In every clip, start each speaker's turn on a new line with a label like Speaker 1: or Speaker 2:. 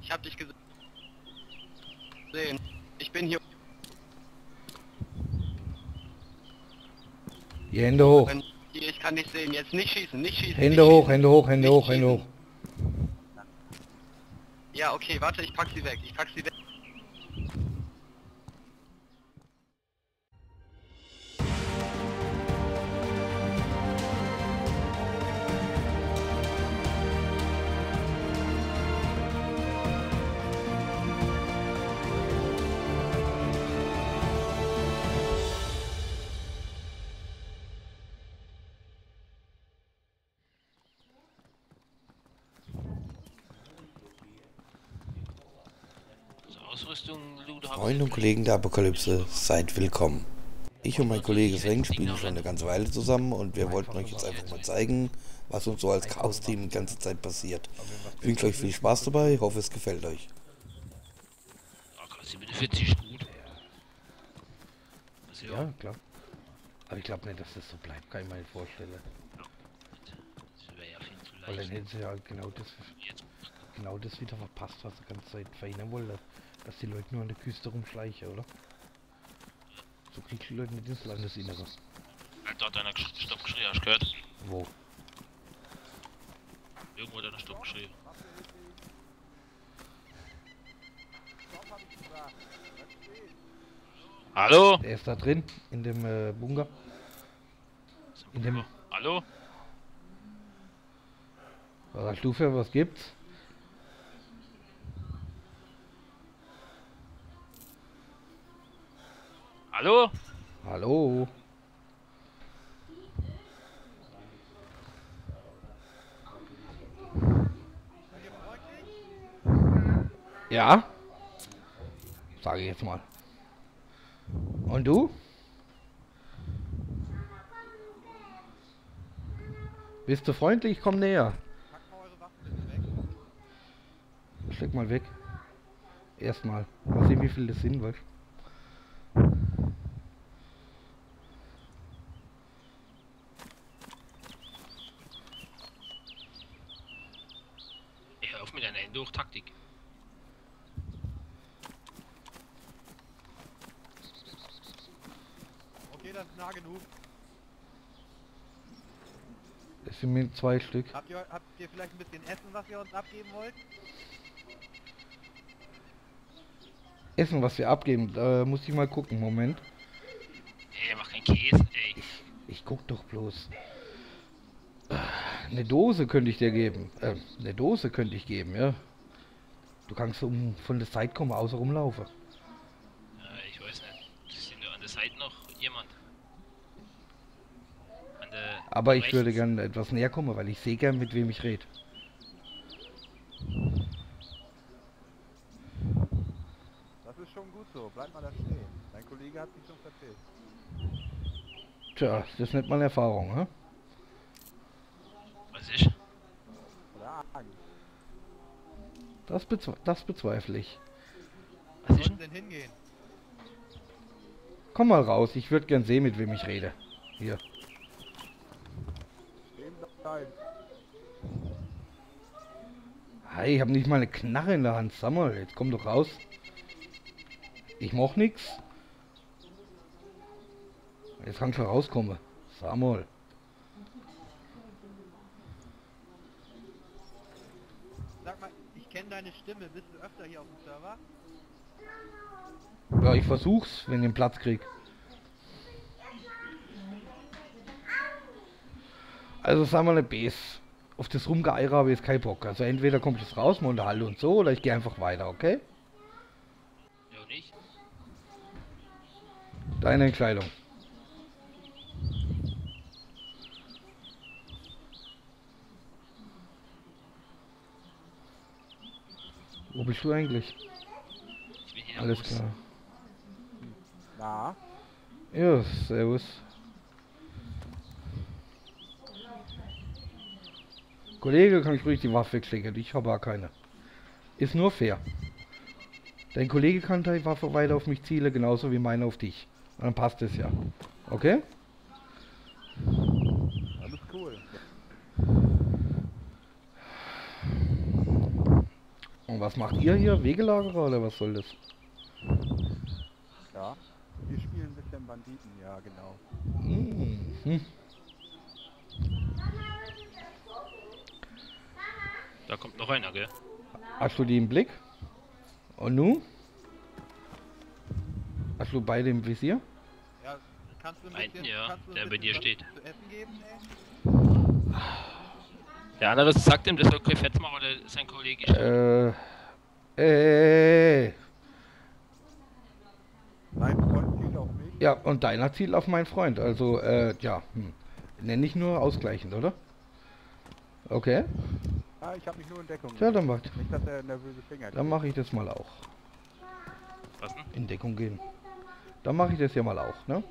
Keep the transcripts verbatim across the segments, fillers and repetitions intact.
Speaker 1: Ich hab dich gesehen. Ich bin hier.
Speaker 2: Die Hände hoch.
Speaker 1: Hier, ich kann nicht sehen. Jetzt nicht schießen, nicht schießen.
Speaker 2: Hände
Speaker 1: nicht
Speaker 2: hoch,
Speaker 1: schießen.
Speaker 2: Hände hoch, Hände
Speaker 1: Nicht
Speaker 2: hoch, Hände hoch.
Speaker 1: Ja, okay, warte, ich pack sie weg. Ich pack sie weg.
Speaker 3: Freunde und Kollegen der Apokalypse, seid willkommen. Ich und mein Kollege Sven spielen schon eine ganze Weile zusammen und wir wollten euch jetzt einfach mal zeigen, was uns so als Chaos-Team die ganze Zeit passiert. Ich wünsche euch viel Spaß dabei, hoffe es gefällt euch.
Speaker 4: vierzig ist gut. Also,
Speaker 2: ja, klar. Aber ich glaube nicht, dass das so bleibt, kann ich mir nicht vorstellen.
Speaker 4: Ja. Das wäre ja viel zu leicht.
Speaker 2: Weil dann hätten sie ja genau das, genau das wieder verpasst, was sie die ganze Zeit verhindern wollten. Dass die Leute nur an der Küste rumschleichen, oder? So kriegst du die Leute nicht ins Landesinnere.
Speaker 4: Alter, hat einer Stopp geschrien, hast du gehört?
Speaker 2: Wo?
Speaker 4: Irgendwo hat einer Stopp geschrien. Hallo?
Speaker 2: Der ist da drin, in dem äh, Bunker. In dem...
Speaker 4: Hallo?
Speaker 2: Was sagst du für was gibt's?
Speaker 4: Hallo?
Speaker 2: Hallo? Ja? Sage ich jetzt mal. Und du? Bist du freundlich? Komm näher.
Speaker 1: Packt mal eure Waffen bitte weg.
Speaker 2: Steck mal weg. Erstmal. Mal sehen, wie viel das sind, weißt du?
Speaker 4: Mit einer Endurch-Taktik.
Speaker 1: Okay, das ist nah genug.
Speaker 2: Das sind mir zwei Stück.
Speaker 1: Habt ihr, habt ihr vielleicht ein bisschen Essen, was ihr uns abgeben wollt?
Speaker 2: Essen, was wir abgeben, da muss ich mal gucken. Moment.
Speaker 4: Ey, mach keinen Käse, ey.
Speaker 2: Ich, ich guck doch bloß. Eine Dose könnte ich dir geben. Äh, eine Dose könnte ich geben, ja. Du kannst um von der Seite kommen, außer rumlaufen.
Speaker 4: Ja, ich weiß nicht. Ist denn an der Seite noch jemand? An der
Speaker 2: Aber ich
Speaker 4: rechts?
Speaker 2: würde gerne etwas näher kommen, weil ich sehe gern, mit wem ich rede.
Speaker 1: Das ist schon gut so. Bleib mal da stehen. Dein Kollege hat sich schon verpisst.
Speaker 2: Tja, das nennt man Erfahrung, ne?
Speaker 4: Was ist?
Speaker 1: Oder Angst.
Speaker 2: Das, bezwe das bezweifle ich.
Speaker 4: Was
Speaker 1: Wo
Speaker 4: ist
Speaker 1: sollen denn hingehen?
Speaker 2: Komm mal raus, ich würde gern sehen, mit wem ich rede. Hier.
Speaker 1: Stehen bleiben.
Speaker 2: Hey, ich habe nicht mal eine Knarre in der Hand. Sag mal, jetzt komm doch raus. Ich mach nix. Jetzt kannst du rauskommen. Sag mal.
Speaker 1: Sag mal, ich kenne deine Stimme. Bist du öfter hier auf dem Server?
Speaker 2: Ja, ich versuch's, wenn ich den Platz krieg. Also sag mal eine Bs. Auf das Rumgeeier habe ich jetzt keinen Bock. Also entweder kommt es raus, mal unterhalte und so, oder ich gehe einfach weiter, okay?
Speaker 4: ja nicht?
Speaker 2: Deine Entscheidung. Wo bist du eigentlich?
Speaker 4: Ich bin hier
Speaker 2: Alles
Speaker 4: raus.
Speaker 2: klar.
Speaker 1: Na?
Speaker 2: Ja, servus. Kollege, kann ich ruhig die Waffe wegstecken, ich habe auch keine. Ist nur fair. Dein Kollege kann die Waffe weiter auf mich zielen, genauso wie meine auf dich. Und dann passt es ja. Okay?
Speaker 1: Alles cool.
Speaker 2: Und was was macht ihr hier? Wegelagerer oder was soll das?
Speaker 1: Ja. Wir spielen ein bisschen Banditen, ja genau.
Speaker 2: Mhm.
Speaker 4: Da kommt noch einer, gell?
Speaker 2: Hast du die im Blick? Und nu? Hast du beide im Visier?
Speaker 1: Ja, kannst du ein
Speaker 4: Einen,
Speaker 1: bisschen,
Speaker 4: ja,
Speaker 1: kannst du ein
Speaker 4: der bei
Speaker 1: bisschen
Speaker 4: dir
Speaker 1: was
Speaker 4: steht.
Speaker 1: zu essen geben, ey?
Speaker 4: Der andere sagt ihm, das soll kein Fett machen oder sein Kollege ist.
Speaker 2: Äh. Äh.
Speaker 1: Mein Freund zielt auf mich.
Speaker 2: Ja, und deiner zielt auf meinen Freund. Also, äh, ja. Hm. Nenne ich nur ausgleichend, oder? Okay.
Speaker 1: Ah, ich habe mich nur in Deckung.
Speaker 2: Ja, dann mach,
Speaker 1: Nicht, dass er nervöse Finger
Speaker 2: dann mache ich das mal auch.
Speaker 4: Was denn?
Speaker 2: In Deckung gehen. Dann mache ich das ja mal auch, ne?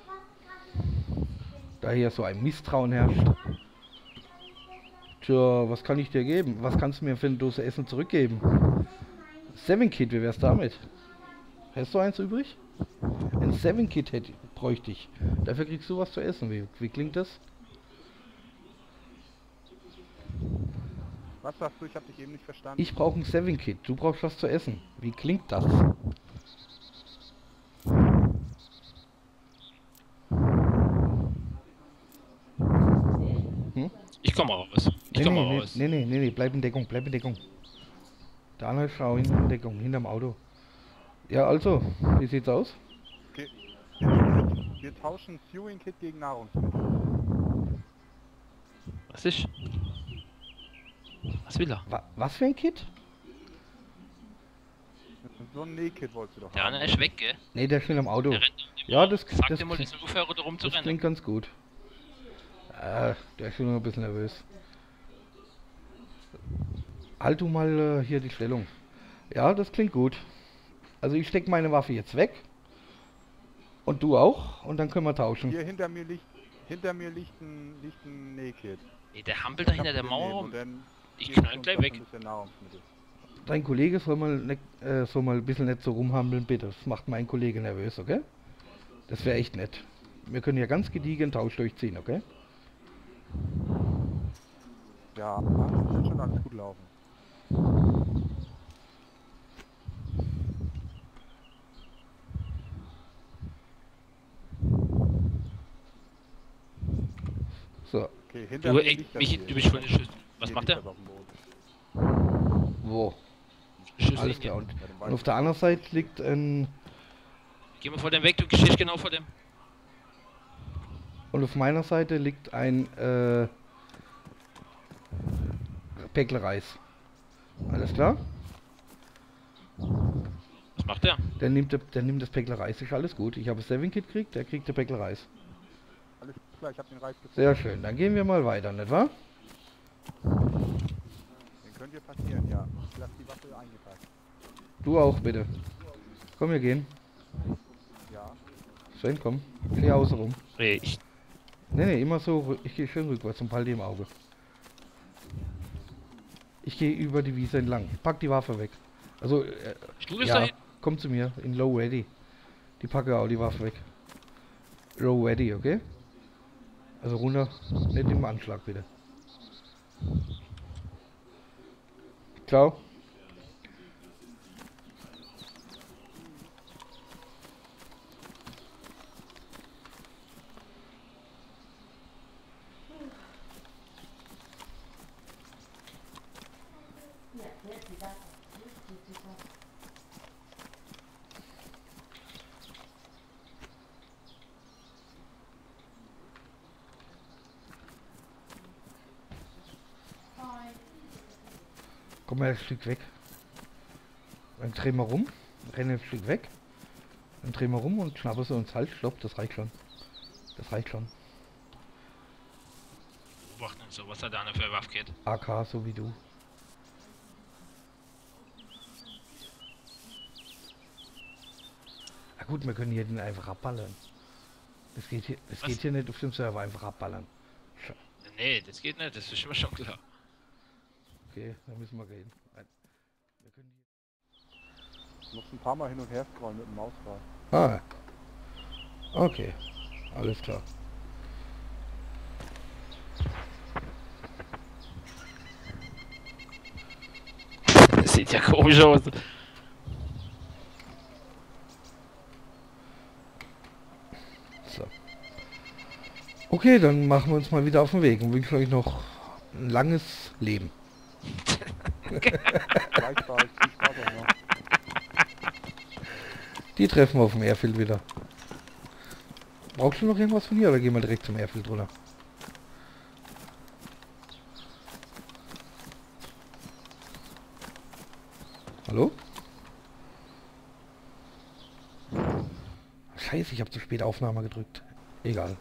Speaker 2: Da hier so ein Misstrauen herrscht. Tja, was kann ich dir geben? Was kannst du mir für eine Dose Essen zurückgeben? Seven Kit, wie wär's damit? Hast du eins übrig? Ein Seven Kit hätte, bräuchte ich. Dafür kriegst du was zu essen. Wie, wie klingt das?
Speaker 1: Was sagst du? Ich habe dich eben nicht verstanden.
Speaker 2: Ich brauche ein Seven Kit. Du brauchst was zu essen. Wie klingt das? Hm?
Speaker 4: Ich komme raus. Ich
Speaker 2: Nee,
Speaker 4: komme
Speaker 2: nee,
Speaker 4: raus.
Speaker 2: nee, nee, nee, nee, bleib in Deckung, bleib in Deckung. Der andere Schau in Deckung, hinterm Auto. Ja, also, wie sieht's aus?
Speaker 1: Okay. Wir, wir tauschen Sewing Kit gegen Nahrungsmittel.
Speaker 4: Was ist? Was will er?
Speaker 2: Wa was für ein Kit?
Speaker 1: So ein Nähkit wolltest du doch
Speaker 4: Der
Speaker 1: haben.
Speaker 4: andere ist weg, gell?
Speaker 2: Nee, der ist schon am Auto.
Speaker 4: Der rennt
Speaker 2: Ja, das,
Speaker 4: Sag
Speaker 2: das,
Speaker 4: dir mal, dass er aufhören oder
Speaker 2: das
Speaker 4: rumzurennen.
Speaker 2: klingt ganz gut. Äh, der ist schon noch ein bisschen nervös. Halt du mal äh, hier die Stellung. Ja, das klingt gut. Also ich steck meine Waffe jetzt weg. Und du auch. Und dann können wir tauschen.
Speaker 1: Hier hinter mir liegt, hinter mir liegt ein, liegt ein Nähkit.
Speaker 4: Nee, der hampelt da hinter der Mauer rum. Ich knall ihn gleich weg.
Speaker 1: Ein bisschen Nahrungsmittel.
Speaker 2: Dein Kollege soll mal, ne, äh, soll mal ein bisschen nicht so rumhampeln, bitte. Das macht mein Kollege nervös, okay? Das wäre echt nett. Wir können hier ganz gediegen Tausch durchziehen, okay?
Speaker 1: Ja, das wird schon alles gut laufen.
Speaker 2: So,
Speaker 1: Okay, hinter
Speaker 4: Du,
Speaker 1: mir
Speaker 4: ey,
Speaker 1: liegt das
Speaker 4: mich,
Speaker 1: hier.
Speaker 4: du bist voll der Schüssel. Was
Speaker 1: Hier
Speaker 4: macht
Speaker 1: liegt
Speaker 4: der?
Speaker 1: das auf dem Boden.
Speaker 2: wo?
Speaker 4: Schüssel
Speaker 2: Alles
Speaker 4: in
Speaker 2: klar.
Speaker 4: dir.
Speaker 2: Und,
Speaker 1: Ja, dann
Speaker 2: und
Speaker 1: weiß
Speaker 2: auf
Speaker 1: ich
Speaker 2: der anderen Seite liegt ein...
Speaker 4: Geh mal vor dem weg, du stehst genau vor dem.
Speaker 2: Und auf meiner Seite liegt ein äh, Päckle Reis. Alles klar?
Speaker 4: Was macht der?
Speaker 2: Der nimmt, der nimmt das Päckle Reis. Ist alles gut. Ich habe Seven Kit gekriegt, der kriegt der Päckle Reis.
Speaker 1: Alles klar, ich hab den Reis gefunden.
Speaker 2: Sehr schön. Dann gehen wir mal weiter, nicht wahr?
Speaker 1: Den könnt ihr passieren, ja. Ich lass die Waffe eingepackt.
Speaker 2: Du auch, bitte. Komm, wir gehen.
Speaker 1: Ja.
Speaker 2: Sven, komm. Geh außen rum.
Speaker 4: Nee, ich.
Speaker 2: Nee, nee, immer so. rü- Ich gehe schön rückwärts und halte die im Auge. Ich gehe über die Wiese entlang. Pack die Waffe weg. Also, äh,
Speaker 4: Du bist
Speaker 2: ja,
Speaker 4: da hinten.
Speaker 2: komm zu mir. In Low Ready. Die packe auch die Waffe weg. Low Ready, okay? Also runter. Nicht im Anschlag, bitte. Ciao. Komm mal ein Stück weg. Dann drehen wir rum. Rennen ein Stück weg. Dann drehen wir rum und schnappen sie uns halt. Stopp, das reicht schon. Das reicht schon.
Speaker 4: Beobachten und so, was da eine für Waffe geht.
Speaker 2: A K, so wie du. Na gut, wir können hier den einfach abballern. Das geht hier, das
Speaker 4: Was?
Speaker 2: geht hier nicht auf dem Server einfach abballern. Sch-
Speaker 4: Nee, das geht nicht, das ist mir schon klar.
Speaker 2: Okay, dann müssen wir gehen. Nein. Wir können hier
Speaker 1: Du musst ein paar Mal hin und her scrollen mit dem Mausrad.
Speaker 2: ah. Okay. Alles klar.
Speaker 4: sieht ja komisch aus.
Speaker 2: So. Okay, dann machen wir uns mal wieder auf den Weg und wünschen euch noch ein langes Leben.
Speaker 1: Gleichfalls. Viel Spaß auch noch.
Speaker 2: Die treffen wir auf dem Airfield wieder. Brauchst du noch irgendwas von hier oder gehen wir direkt zum Airfield runter? Hallo? Scheiße, ich habe zu spät Aufnahme gedrückt. Egal.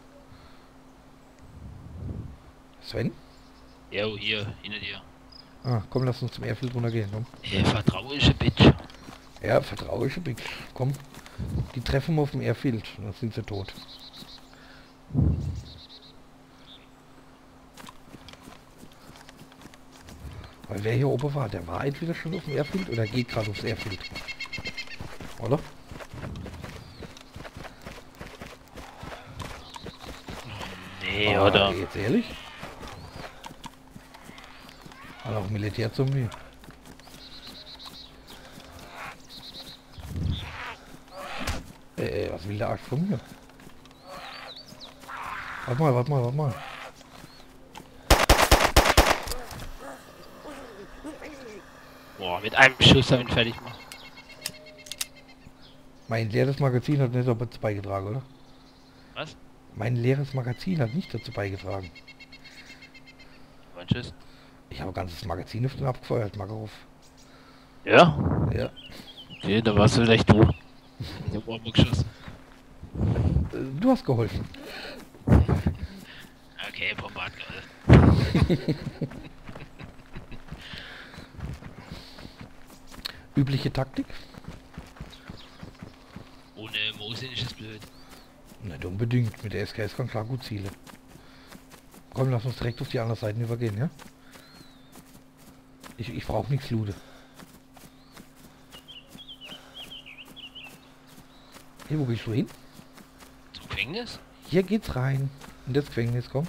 Speaker 2: Sven?
Speaker 4: Jo, hier, hinter dir.
Speaker 2: Ah, komm, lass uns zum Airfield runtergehen, komm.
Speaker 4: Ey, vertrauliche Bitch.
Speaker 2: Ja, vertrauliche Bitch. Komm. Die treffen wir auf dem Airfield, dann sind sie tot. Weil wer hier oben war, der war entweder schon auf dem Airfield oder geht gerade aufs Airfield. Oder?
Speaker 4: Nee,
Speaker 2: Ah,
Speaker 4: oder?
Speaker 2: Jetzt ehrlich? Hat auch Militärzombie. Äh, was will der Arsch von mir? Warte mal, warte mal, warte mal.
Speaker 4: Boah, mit einem Schuss damit fertig machen.
Speaker 2: Mein leeres Magazin hat nicht dazu beigetragen, oder?
Speaker 4: Was?
Speaker 2: Mein leeres Magazin hat nicht dazu beigetragen.
Speaker 4: Ein Schuss.
Speaker 2: Ich habe ein ganzes Magazin auf den abgefeuert, Makarov.
Speaker 4: Ja?
Speaker 2: Ja.
Speaker 4: Okay, da warst du vielleicht du. Ich hab auch mal geschossen.
Speaker 2: Äh, Du hast geholfen.
Speaker 4: Okay, Bombarde gerade.
Speaker 2: Übliche Taktik?
Speaker 4: Ohne Mosin ist es blöd.
Speaker 2: Nicht unbedingt. Mit der S K S kann klar gut zielen. Komm, lass uns direkt auf die andere Seite übergehen, ja? Ich, ich brauche nichts Lude. Hey, wo gehst du hin?
Speaker 4: Zum Gefängnis?
Speaker 2: Hier geht's rein. In das Gefängnis, komm.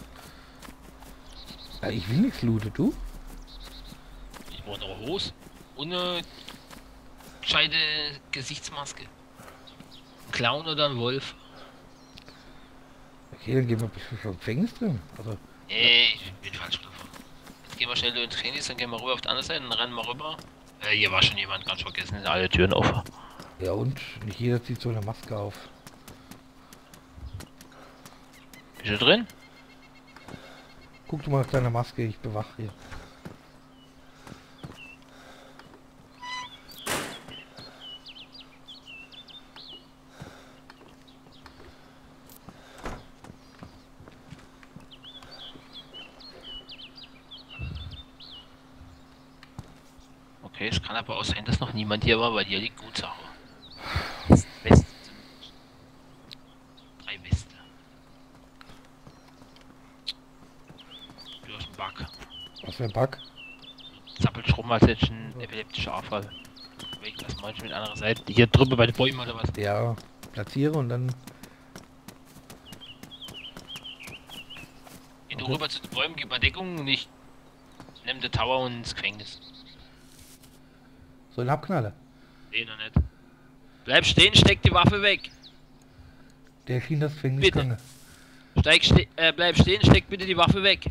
Speaker 2: Ja, ich will nichts Lude, du?
Speaker 4: Ich brauche noch eine Hose. Und eine gescheite Gesichtsmaske. Ein Clown oder ein Wolf.
Speaker 2: Okay, dann gehen wir bestimmt schon im Gefängnis drin. Also,
Speaker 4: Nee, ich bin falsch gelaufen. Jetzt gehen wir schnell ins Gefängnis, dann gehen wir rüber auf die andere Seite und dann rennen wir rüber. Äh, hier war schon jemand, ganz vergessen, sind alle Türen offen.
Speaker 2: ja und? Nicht jeder zieht so eine Maske auf.
Speaker 4: Bist du drin?
Speaker 2: Guck du mal nach deiner Maske, ich bewache hier.
Speaker 4: Okay, es kann aber auch sein, dass noch niemand hier war, weil hier liegt gut Sache. Weste zumindest. Drei Weste. Du hast einen Bug.
Speaker 2: Was für ein Bug?
Speaker 4: Zappelt rum, als hätte ich einen epileptischen Anfall. Weg, was meinst du mit anderer Seite? Hier drüber bei den Bäumen oder was?
Speaker 2: Ja, platziere und dann...
Speaker 4: Geh du
Speaker 2: Okay.
Speaker 4: rüber zu den Bäumen, gib mal Deckung und ich nimm den Tower und ins Gefängnis.
Speaker 2: So ein Abknaller.
Speaker 4: Nee, noch nicht. Bleib stehen, steck die Waffe weg.
Speaker 2: Der schien das Gefängnis
Speaker 4: Bitte.
Speaker 2: gegangen.
Speaker 4: Steig ste äh, bleib stehen, steck bitte die Waffe weg.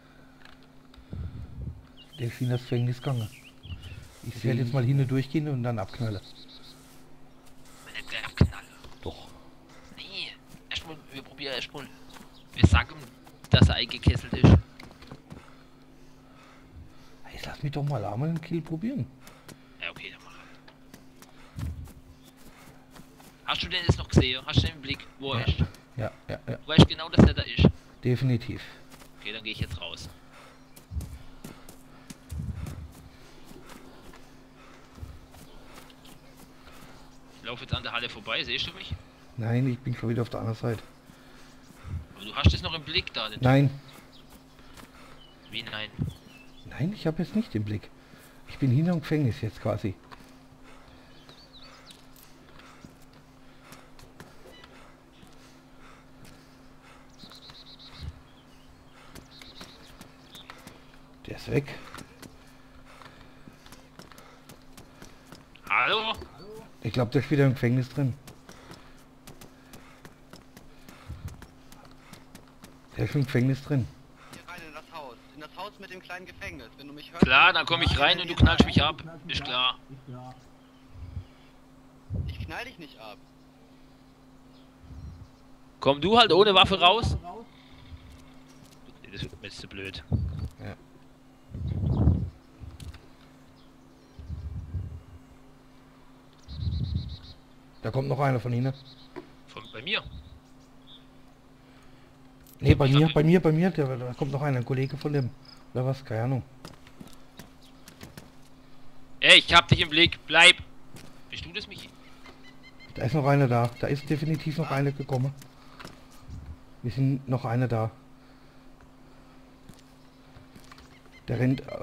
Speaker 2: Der schien das Gefängnis gegangen. Ich werde jetzt mal hin und durchgehen und dann abknalle.
Speaker 4: Nicht gleich abknallen.
Speaker 2: Doch.
Speaker 4: Nee, erstmal, wir probieren erstmal. Wir sagen, dass er eingekesselt ist.
Speaker 2: Jetzt lass mich doch mal einmal einen Kill probieren.
Speaker 4: Ja, okay, dann mach. Hast du den jetzt noch gesehen? Hast du den im Blick, wo er
Speaker 2: Ja.
Speaker 4: ist?
Speaker 2: Ja, ja, ja.
Speaker 4: Du weißt genau, dass er da ist.
Speaker 2: Definitiv.
Speaker 4: Okay, dann gehe ich jetzt raus. Ich laufe jetzt an der Halle vorbei, siehst du mich?
Speaker 2: Nein, ich bin schon wieder auf der anderen Seite.
Speaker 4: Aber du hast es noch im Blick da. Den
Speaker 2: Nein,
Speaker 4: Wie nein?
Speaker 2: nein, ich habe es nicht im Blick. Ich bin hinterm Gefängnis jetzt quasi. Der ist weg.
Speaker 4: Hallo?
Speaker 2: Ich glaube, der ist wieder im Gefängnis drin. Der ist im Gefängnis drin.
Speaker 5: Hier rein in das Haus. In das Haus mit dem kleinen Gefängnis. Wenn du mich hörst.
Speaker 4: Klar, dann komme ich rein und du knallst mich ab. Ist klar.
Speaker 5: Ich knall dich nicht ab.
Speaker 4: Komm du halt ohne Waffe raus. Das wird mir jetzt zu blöd.
Speaker 2: Ja. Da kommt noch einer von Ihnen.
Speaker 4: Von, bei mir.
Speaker 2: Nee, bei mir, bei mir, bei mir, der, da kommt noch einer, ein Kollege von dem. Oder was? Keine Ahnung.
Speaker 4: Ey, ich hab dich im Blick. Bleib. Bist du das, Michi?
Speaker 2: Da ist noch einer da. Da ist definitiv noch einer gekommen. Wir sind noch einer da. Der rennt. äh,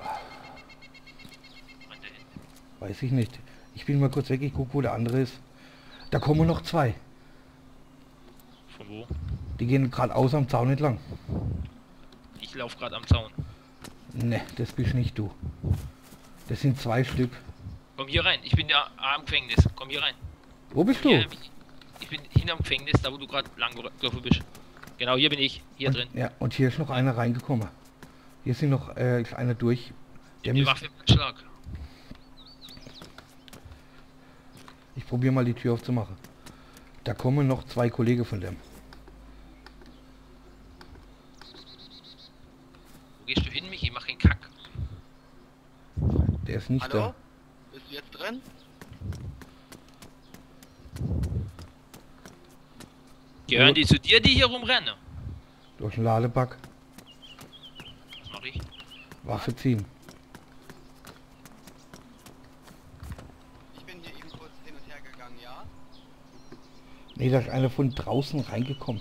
Speaker 2: Weiß ich nicht. Ich bin mal kurz weg, ich gucke, wo der andere ist. Da kommen noch zwei.
Speaker 4: Von wo?
Speaker 2: Die gehen geradeaus am Zaun entlang.
Speaker 4: Ich lauf gerade am Zaun.
Speaker 2: Ne, das bist nicht du. Das sind zwei Stück.
Speaker 4: Komm hier rein. Ich bin ja am Gefängnis. Komm hier rein.
Speaker 2: Wo bist
Speaker 4: Komm
Speaker 2: du?
Speaker 4: hier, Michi. Ich bin hinterm Gefängnis, da wo du gerade lang gelaufen bist. Genau, hier bin ich. Hier
Speaker 2: Und,
Speaker 4: drin.
Speaker 2: ja, und hier ist noch einer reingekommen. Hier sind noch äh, ist einer durch. Der
Speaker 4: Die
Speaker 2: müsst,
Speaker 4: Waffe im Schlag.
Speaker 2: ich probiere mal die Tür aufzumachen. Da kommen noch zwei Kollegen von dem.
Speaker 4: Wo gehst du hin, Michi? Mach den Kack.
Speaker 2: Der ist nicht
Speaker 5: Hallo?
Speaker 2: da.
Speaker 5: Bist du jetzt drin?
Speaker 4: Gehören
Speaker 2: Ja.
Speaker 4: die zu dir, die hier rumrennen?
Speaker 2: Durch den Ladeback.
Speaker 4: Was mach ich?
Speaker 2: Waffe ziehen.
Speaker 5: Ich bin hier eben kurz hin und her gegangen, ja?
Speaker 2: Nee, da ist einer von draußen reingekommen.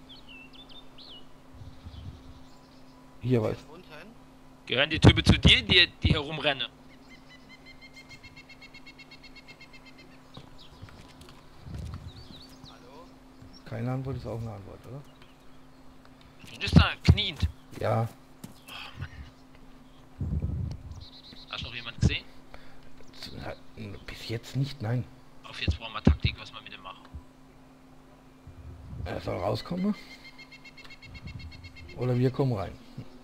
Speaker 2: Hier was.
Speaker 5: Unten?
Speaker 4: Gehören die Typen zu dir, die, die hier rumrennen?
Speaker 5: Hallo?
Speaker 2: Keine Antwort ist auch eine Antwort, oder?
Speaker 4: Du bist da kniend.
Speaker 2: Ja.
Speaker 4: Hast du noch jemand gesehen?
Speaker 2: Z- na, Bis jetzt nicht, nein.
Speaker 4: Auf jetzt brauchen wir Taktik, was wir mit dem machen.
Speaker 2: Er soll rauskommen. Oder wir kommen rein.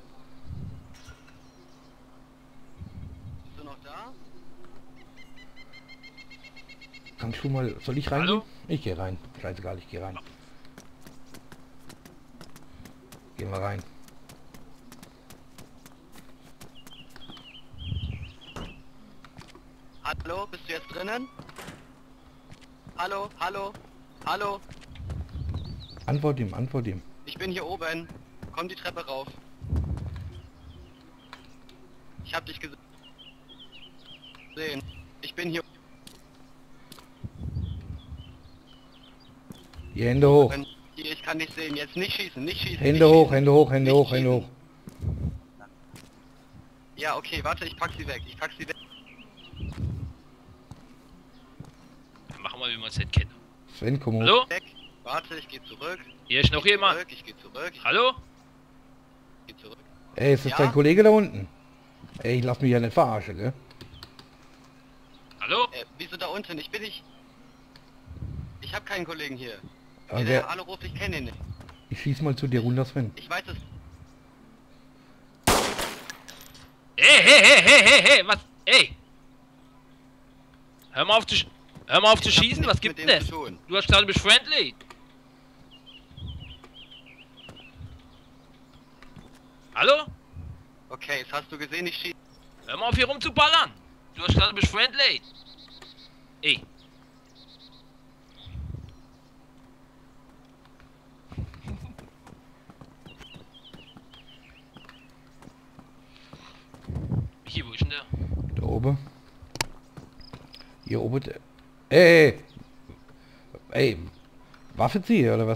Speaker 5: Bist du noch da?
Speaker 2: Kannst du mal. Soll ich rein?
Speaker 4: Hallo?
Speaker 2: Ich gehe rein. Scheißegal, ich gehe rein. Gehen wir rein.
Speaker 5: Hallo? Bist du jetzt drinnen? Hallo? Hallo? Hallo?
Speaker 2: Antwort ihm, antwort ihm.
Speaker 5: Ich bin hier oben. Komm die Treppe rauf. Ich hab dich ges- gesehen. Ich bin hier
Speaker 2: Die Hände hoch.
Speaker 5: oben. Hier, ich kann dich sehen. Jetzt nicht schießen, nicht schießen.
Speaker 2: Hände
Speaker 5: nicht
Speaker 2: hoch,
Speaker 5: schießen.
Speaker 2: Hände hoch, Hände
Speaker 5: Nicht
Speaker 2: hoch, Hände
Speaker 5: schießen.
Speaker 2: hoch.
Speaker 5: Ja, okay, warte, ich pack sie weg. Ich pack sie weg.
Speaker 4: Dann machen wir, wie wir uns nicht kennen.
Speaker 2: Sven, komm hoch.
Speaker 4: Hallo?
Speaker 5: Weg. Warte, ich gehe zurück.
Speaker 4: Hier ist noch
Speaker 5: Ich geh
Speaker 4: jemand.
Speaker 5: Zurück, ich gehe zurück. Ich
Speaker 4: Hallo?
Speaker 5: geh zurück.
Speaker 2: Ey, ist das
Speaker 5: Ja?
Speaker 2: dein Kollege da unten? Ey, ich lass mich ja nicht verarschen, gell?
Speaker 4: Hallo?
Speaker 5: Äh, wieso da unten? Ich bin nicht. Ich habe keinen Kollegen hier.
Speaker 2: Ja,
Speaker 5: Der,
Speaker 2: der,
Speaker 5: der Hallo ruft, ich kenne ihn nicht.
Speaker 2: ich schieß mal zu dir runter, Sven.
Speaker 5: Ich weiß es.
Speaker 4: Hey, hey, hey, hey, hey, hey, was? Ey! Hör mal auf zu, sch hör mal auf zu
Speaker 5: Ich hab
Speaker 4: schießen, was
Speaker 5: nichts
Speaker 4: gibt
Speaker 5: mit
Speaker 4: denn
Speaker 5: denen
Speaker 4: das?
Speaker 5: zu tun.
Speaker 4: Du hast gesagt, du bist friendly. Hallo?
Speaker 5: Okay, jetzt hast du gesehen, ich schieße.
Speaker 4: Hör mal auf hier rumzuballern. Du hast gesagt, du bist friendly. Ey. Michi, wo ist denn der?
Speaker 2: Da oben. Hier oben. der- Ey! Ey! Waffe ziehen, oder was?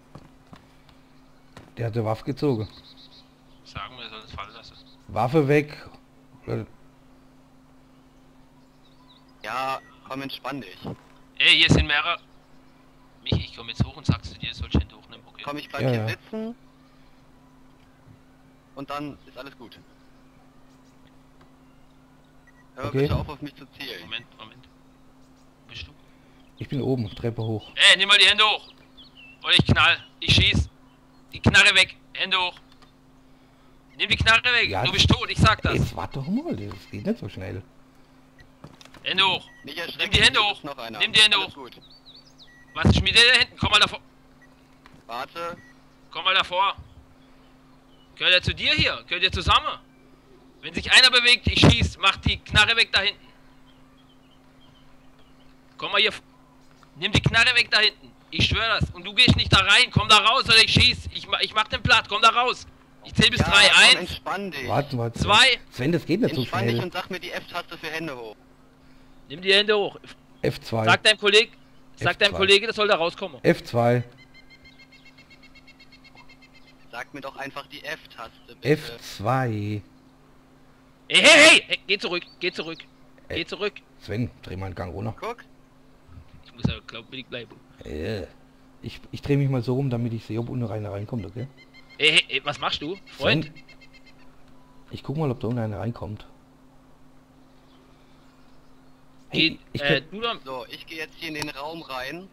Speaker 2: Der hat die Waffe gezogen.
Speaker 4: Sagen wir, er soll es fallen lassen.
Speaker 2: Waffe weg. Oder-
Speaker 5: Ja, komm, entspann dich.
Speaker 4: Ey, hier sind mehrere. Michi, ich komm jetzt hoch und sagst du dir, soll ich Hände hochnehmen, okay?
Speaker 5: Komm, ich bleib
Speaker 2: Ja,
Speaker 5: hier
Speaker 2: ja.
Speaker 5: sitzen. Und dann ist alles gut. Hör
Speaker 2: Okay.
Speaker 5: bitte auf, auf mich zu zielen.
Speaker 4: Moment, Moment.
Speaker 2: Ich bin oben, Treppe hoch.
Speaker 4: Ey, nimm mal die Hände hoch. Oder ich knall. Ich schieß. Die Knarre weg. Hände hoch. Nimm die Knarre weg.
Speaker 2: Ja,
Speaker 4: du bist tot, ich sag das.
Speaker 2: Jetzt warte doch mal, das geht nicht so schnell.
Speaker 4: Hände hoch.
Speaker 5: Nicht erschrecken,
Speaker 4: Nimm die Hände
Speaker 5: hier
Speaker 4: hoch.
Speaker 5: ist Noch einer.
Speaker 4: Nimm die Hände
Speaker 5: Alles
Speaker 4: hoch.
Speaker 5: Gut.
Speaker 4: Was ist mit dir da hinten? Komm mal davor.
Speaker 5: Warte.
Speaker 4: Komm mal davor. Gehört er zu dir hier? Gehört ihr zusammen? Wenn sich einer bewegt, ich schieß, mach die Knarre weg da hinten. Komm mal hier. Nimm die Knarre weg da hinten. Ich schwöre das. Und du gehst nicht da rein. Komm da raus oder ich schieß. Ich, ma- ich mach den platt. Komm da raus. Ich zähl bis
Speaker 5: Ja,
Speaker 4: drei.
Speaker 5: komm,
Speaker 4: Eins,
Speaker 5: entspann dich.
Speaker 2: Warte, warte.
Speaker 4: zwei.
Speaker 2: Sven, das geht nicht so
Speaker 5: Entspann dich
Speaker 2: schnell.
Speaker 5: und sag mir die F-Taste für Hände hoch.
Speaker 4: Nimm die Hände hoch.
Speaker 2: F zwei.
Speaker 4: Sag deinem Kollegen, sag
Speaker 2: F
Speaker 4: deinem
Speaker 2: zwei.
Speaker 4: Kollege, das soll da rauskommen.
Speaker 2: F zwei.
Speaker 5: Sag mir doch einfach die F-Taste, bitte.
Speaker 2: F zwei.
Speaker 4: Hey, hey, hey, hey, geh zurück, geh zurück,
Speaker 2: Ey.
Speaker 4: geh zurück.
Speaker 2: Sven, dreh mal einen Gang runter.
Speaker 5: Guck.
Speaker 4: Ich muss ja glaubwürdig bleiben.
Speaker 2: Äh. Ich, ich drehe mich mal so rum, damit ich sehe, ob unten einer reinkommt, okay?
Speaker 4: Hey, hey, hey, was machst du, Freund?
Speaker 2: Sven, ich guck mal, ob da unten einer reinkommt.
Speaker 4: Geh,
Speaker 2: ich
Speaker 4: äh,
Speaker 2: kann,
Speaker 4: du da,
Speaker 5: So, ich gehe jetzt hier in den Raum rein.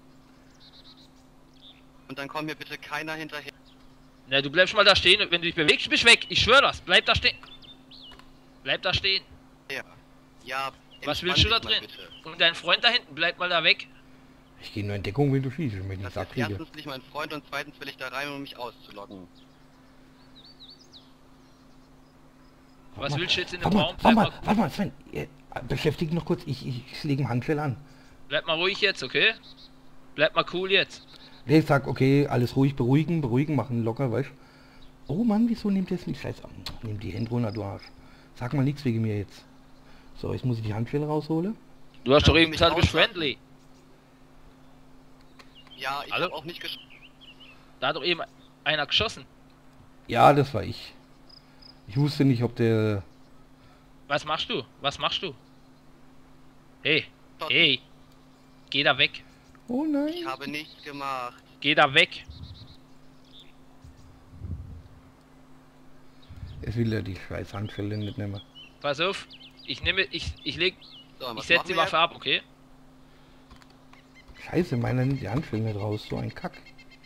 Speaker 5: Und dann kommt mir bitte keiner hinterher.
Speaker 4: na, du bleibst mal da stehen und wenn du dich bewegst, bist du weg. Ich schwöre das. Bleib da stehen. Bleib da stehen.
Speaker 5: Ja,
Speaker 4: Was
Speaker 5: entspann
Speaker 4: willst du da
Speaker 5: dich mal
Speaker 4: drin?
Speaker 5: bitte.
Speaker 4: Und dein Freund da hinten, bleib mal da weg.
Speaker 2: ich gehe nur in Deckung, wenn du schießt, wenn ich den
Speaker 5: Das
Speaker 2: Sack
Speaker 5: ist
Speaker 2: kriege.
Speaker 5: erstens nicht mein Freund und zweitens will ich da rein, um mich auszuloggen.
Speaker 4: Was willst du jetzt in
Speaker 2: Warte
Speaker 4: dem
Speaker 2: mal,
Speaker 4: Raum?
Speaker 2: warte
Speaker 4: Bleib
Speaker 2: mal,
Speaker 4: mal,
Speaker 2: warte mal, Sven, äh, beschäftige noch kurz, ich, ich, ich lege einen Handschell an.
Speaker 4: bleib mal ruhig jetzt, okay? Bleib mal cool jetzt.
Speaker 2: Nee, ich sag, okay, alles ruhig, beruhigen, beruhigen, machen locker, weißt. Oh Mann, wieso nimmt ihr jetzt nicht Scheiß an? Nimm die Hände runter, du Arsch. Sag mal nichts wegen mir jetzt. So, jetzt muss ich die Handschelle rausholen.
Speaker 4: Du hast doch
Speaker 5: Kannst du
Speaker 4: eben
Speaker 5: mich
Speaker 4: gesagt, du bist
Speaker 5: rauslassen?
Speaker 4: friendly.
Speaker 5: Ja, ich
Speaker 4: Hallo?
Speaker 5: habe auch nicht gesch...
Speaker 4: Da hat doch eben einer geschossen.
Speaker 2: Ja, das war ich. Ich wusste nicht, ob der...
Speaker 4: Was machst du? Was machst du? Hey, hey. Geh da weg.
Speaker 2: Oh
Speaker 5: Ich
Speaker 2: nein.
Speaker 5: habe nichts gemacht.
Speaker 4: Geh da weg.
Speaker 2: Es will ja die scheiß Handschelle nicht nehmen.
Speaker 4: Pass auf. Ich nehme, ich, ich leg,
Speaker 5: So,
Speaker 4: ich
Speaker 5: was
Speaker 4: setz
Speaker 5: machen
Speaker 4: die
Speaker 5: wir
Speaker 4: Waffe ab, okay?
Speaker 2: Scheiße, meiner nimmt die Handschelle nicht raus, so ein Kack.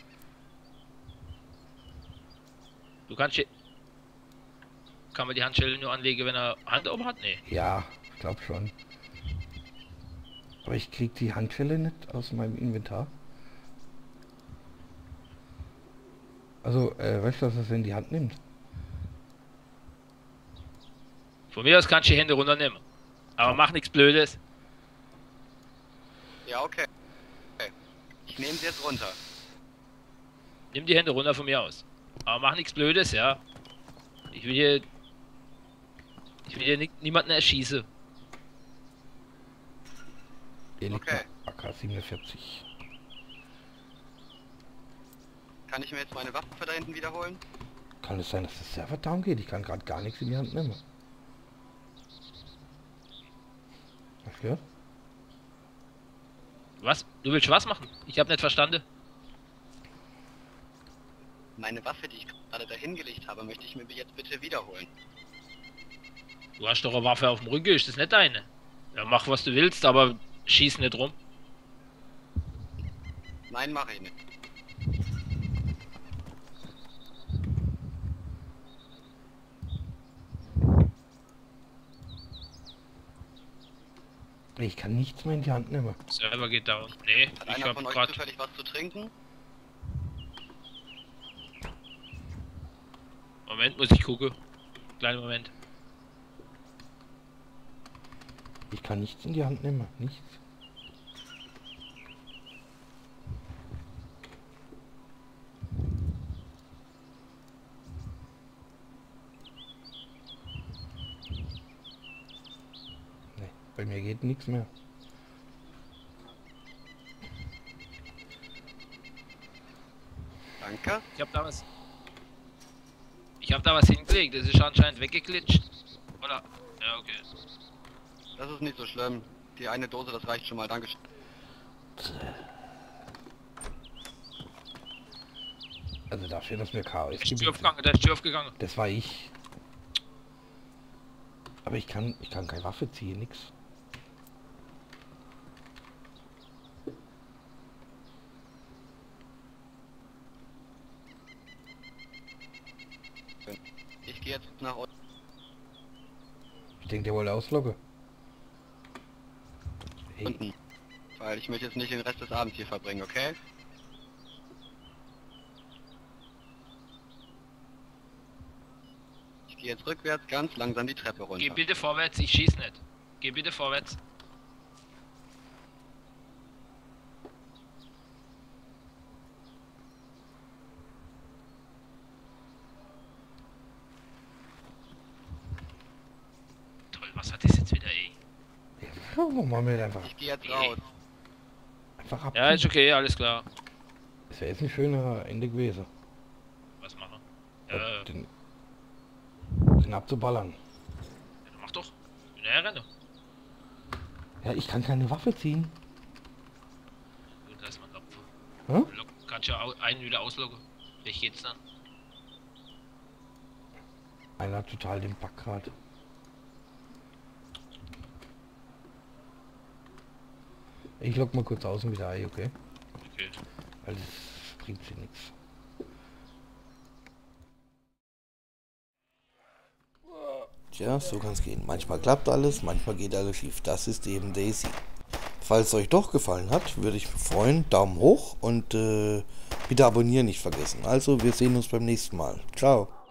Speaker 4: Du kannst hier... Kann man die Handschelle nur anlegen, wenn er Hand oben hat? Nee.
Speaker 2: Ja, ich glaub schon. Aber ich krieg die Handschelle nicht aus meinem Inventar. Also, äh, weißt du, was das in die Hand nimmt?
Speaker 4: Von mir aus kannst du die Hände runternehmen. Aber mach nichts Blödes.
Speaker 5: Ja, okay. Okay. Ich nehme sie jetzt runter.
Speaker 4: Nimm die Hände runter von mir aus. Aber mach nichts Blödes, ja. Ich will hier... Ich will hier ni niemanden erschießen.
Speaker 2: Hier liegt
Speaker 5: Okay.
Speaker 2: noch A K siebenundvierzig.
Speaker 5: Kann ich mir jetzt meine Waffe da hinten wiederholen?
Speaker 2: Kann es sein, dass der Server down geht? Ich kann gerade gar nichts in die Hand nehmen. Was gehört?
Speaker 4: Was? Du willst was machen? Ich hab nicht verstanden.
Speaker 5: Meine Waffe, die ich gerade dahin gelegt habe, möchte ich mir jetzt bitte wiederholen.
Speaker 4: Du hast doch eine Waffe auf dem Rücken, ist das nicht deine? Ja, mach was du willst, aber schieß nicht rum.
Speaker 5: Nein, mache ich nicht.
Speaker 2: Ich kann nichts mehr in die Hand nehmen.
Speaker 4: Server geht down. Nee,
Speaker 5: Hat
Speaker 4: ich
Speaker 5: einer
Speaker 4: hab
Speaker 5: von euch
Speaker 4: grad...
Speaker 5: zufällig was zu trinken?
Speaker 4: Moment, muss ich gucken. Kleinen Moment.
Speaker 2: Ich kann nichts in die Hand nehmen. Nichts. Nee, bei mir geht nichts mehr.
Speaker 5: Danke.
Speaker 4: Ich hab da was... Ich hab da was hingelegt, das ist anscheinend weggeglitscht. Oder? Ja, okay.
Speaker 5: Das ist nicht so schlimm. Die eine Dose, das reicht schon mal. Dankeschön.
Speaker 2: Also dafür, dass mir Chaos
Speaker 4: Da ist
Speaker 2: gibt.
Speaker 4: Tür aufgegangen, da ist Tür aufgegangen.
Speaker 2: Das war ich. Aber ich kann, ich kann keine Waffe ziehen, nix. Ich denke, der wollte ausloggen. Hey.
Speaker 5: Unten. Weil ich möchte jetzt nicht den Rest des Abends hier verbringen, okay? Ich gehe jetzt rückwärts ganz langsam die Treppe runter.
Speaker 4: Geh bitte vorwärts, ich schieß nicht. Geh bitte vorwärts. Toll, was hat das jetzt wieder, ey?
Speaker 2: Ja, machen wir einfach.
Speaker 5: Ich gehe jetzt raus.
Speaker 2: Einfach ab.
Speaker 4: Ja, ist okay, alles klar.
Speaker 2: Das wäre jetzt ein schöner Ende gewesen.
Speaker 4: Was machen? Äh,
Speaker 2: Den, den abzuballern.
Speaker 4: ja, mach doch. Ja, renne.
Speaker 2: Ja, ich kann keine Waffe ziehen.
Speaker 4: Gut, lass mal Kopf.
Speaker 2: Hä?
Speaker 4: Kannst ja au- einen wieder ausloggen. Welch geht's dann?
Speaker 2: Einer hat total den Bug grad. Ich log mal kurz außen wieder ein, okay?
Speaker 4: Okay.
Speaker 2: Weil das bringt sie nichts.
Speaker 3: Tja, so kann es gehen. Manchmal klappt alles, manchmal geht alles schief. Das ist eben Daisy. Falls es euch doch gefallen hat, würde ich mich freuen. Daumen hoch und äh, bitte abonnieren nicht vergessen. Also, wir sehen uns beim nächsten Mal. Ciao.